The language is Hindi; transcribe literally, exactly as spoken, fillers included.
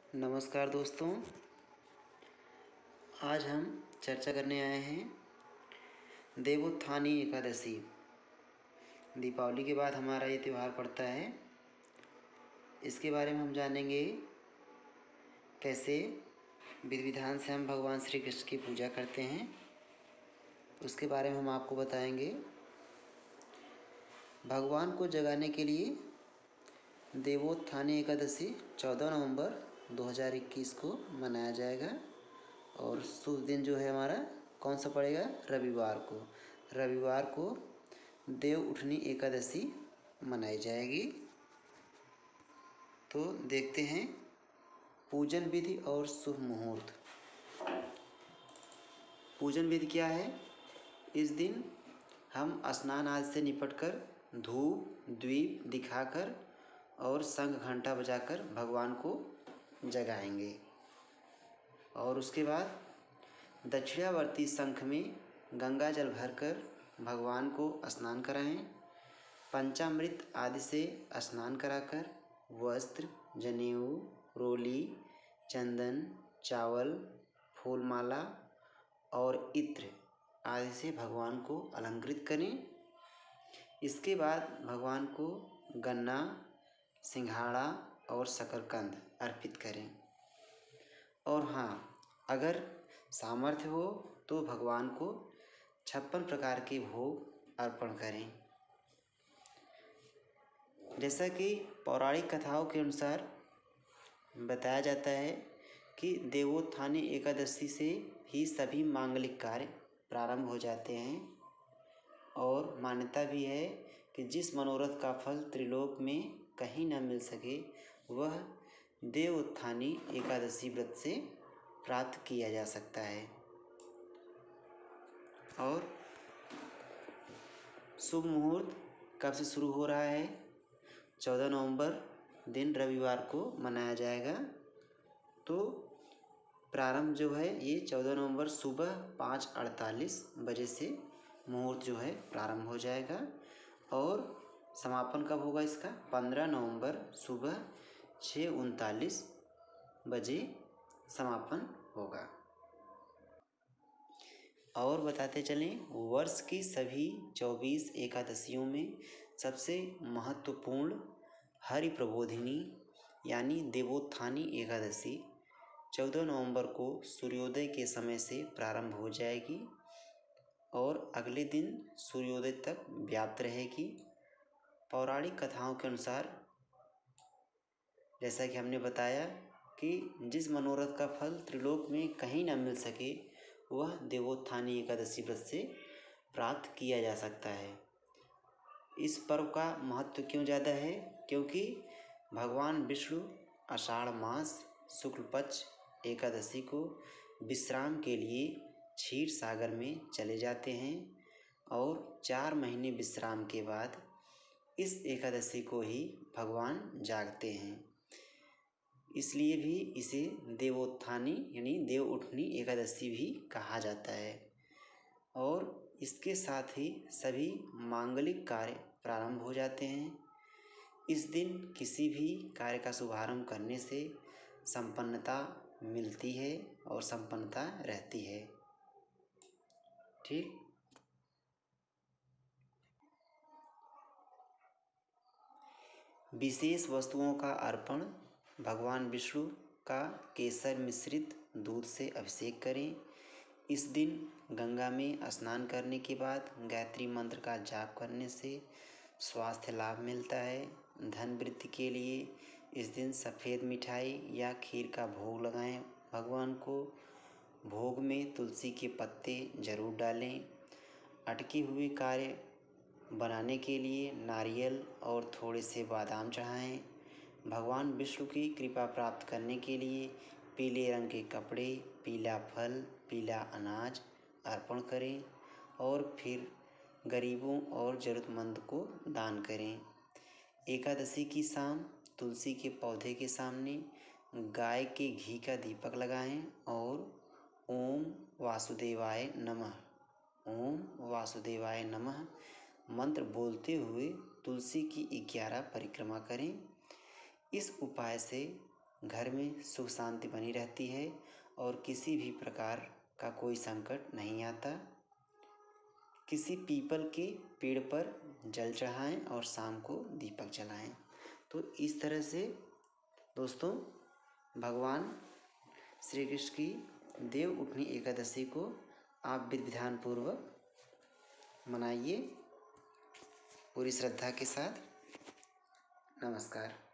नमस्कार दोस्तों, आज हम चर्चा करने आए हैं देवोत्थानी एकादशी। दीपावली के बाद हमारा ये त्यौहार पड़ता है। इसके बारे में हम जानेंगे कैसे विधि विधान से हम भगवान श्री कृष्ण की पूजा करते हैं, उसके बारे में हम आपको बताएंगे। भगवान को जगाने के लिए देवोत्थानी एकादशी चौदह नवंबर दो हज़ार इक्कीस को मनाया जाएगा और शुभ दिन जो है हमारा कौन सा पड़ेगा? रविवार को। रविवार को देव उठनी एकादशी मनाई जाएगी। तो देखते हैं पूजन विधि और शुभ मुहूर्त। पूजन विधि क्या है? इस दिन हम स्नान आदि से निपटकर धूप दीप दिखाकर और शंख घंटा बजाकर भगवान को जगाएंगे और उसके बाद दक्षिणावर्ती शंख में गंगा जल भरकर भगवान को स्नान कराएं। पंचामृत आदि से स्नान कराकर वस्त्र जनेऊ रोली चंदन चावल फूलमाला और इत्र आदि से भगवान को अलंकृत करें। इसके बाद भगवान को गन्ना सिंघाड़ा और शकरकंद अर्पित करें। और हाँ, अगर सामर्थ्य हो तो भगवान को छप्पन प्रकार के भोग अर्पण करें। जैसा कि पौराणिक कथाओं के अनुसार बताया जाता है कि देवोत्थानी एकादशी से ही सभी मांगलिक कार्य प्रारंभ हो जाते हैं और मान्यता भी है कि जिस मनोरथ का फल त्रिलोक में कहीं न मिल सके वह देवोत्थानी एकादशी व्रत से प्राप्त किया जा सकता है। और शुभ मुहूर्त कब से शुरू हो रहा है? चौदह नवंबर दिन रविवार को मनाया जाएगा। तो प्रारंभ जो है ये चौदह नवंबर सुबह पाँच अड़तालीस बजे से मुहूर्त जो है प्रारंभ हो जाएगा और समापन कब होगा इसका? पंद्रह नवंबर सुबह छः उनतालीस बजे समापन होगा। और बताते चलें, वर्ष की सभी चौबीस एकादशियों में सबसे महत्वपूर्ण हरि प्रबोधिनी यानी देवोत्थानी एकादशी चौदह नवंबर को सूर्योदय के समय से प्रारंभ हो जाएगी और अगले दिन सूर्योदय तक व्याप्त रहेगी। पौराणिक कथाओं के अनुसार जैसा कि हमने बताया कि जिस मनोरथ का फल त्रिलोक में कहीं न मिल सके वह देवोत्थानी एकादशी व्रत से प्राप्त किया जा सकता है। इस पर्व का महत्व क्यों ज़्यादा है? क्योंकि भगवान विष्णु आषाढ़ मास शुक्ल पक्ष एकादशी को विश्राम के लिए क्षीर सागर में चले जाते हैं और चार महीने विश्राम के बाद इस एकादशी को ही भगवान जागते हैं। इसलिए भी इसे देवोत्थानी यानी देव उठनी एकादशी भी कहा जाता है। और इसके साथ ही सभी मांगलिक कार्य प्रारंभ हो जाते हैं। इस दिन किसी भी कार्य का शुभारंभ करने से संपन्नता मिलती है और संपन्नता रहती है। ठीक। विशेष वस्तुओं का अर्पण भगवान विष्णु का केसर मिश्रित दूध से अभिषेक करें। इस दिन गंगा में स्नान करने के बाद गायत्री मंत्र का जाप करने से स्वास्थ्य लाभ मिलता है। धन वृद्धि के लिए इस दिन सफ़ेद मिठाई या खीर का भोग लगाएं। भगवान को भोग में तुलसी के पत्ते जरूर डालें। अटके हुए कार्य बनाने के लिए नारियल और थोड़े से बादाम चढ़ाएं। भगवान विष्णु की कृपा प्राप्त करने के लिए पीले रंग के कपड़े पीला फल पीला अनाज अर्पण करें और फिर गरीबों और ज़रूरतमंद को दान करें। एकादशी की शाम तुलसी के पौधे के सामने गाय के घी का दीपक लगाएं और ओम वासुदेवाय नमः ओम वासुदेवाय नमः मंत्र बोलते हुए तुलसी की ग्यारह परिक्रमा करें। इस उपाय से घर में सुख शांति बनी रहती है और किसी भी प्रकार का कोई संकट नहीं आता। किसी पीपल के पेड़ पर जल चढ़ाएं और शाम को दीपक जलाएं। तो इस तरह से दोस्तों भगवान श्री कृष्ण की देव उठनी एकादशी को आप विधि विधान पूर्वक मनाइए पूरी श्रद्धा के साथ। नमस्कार।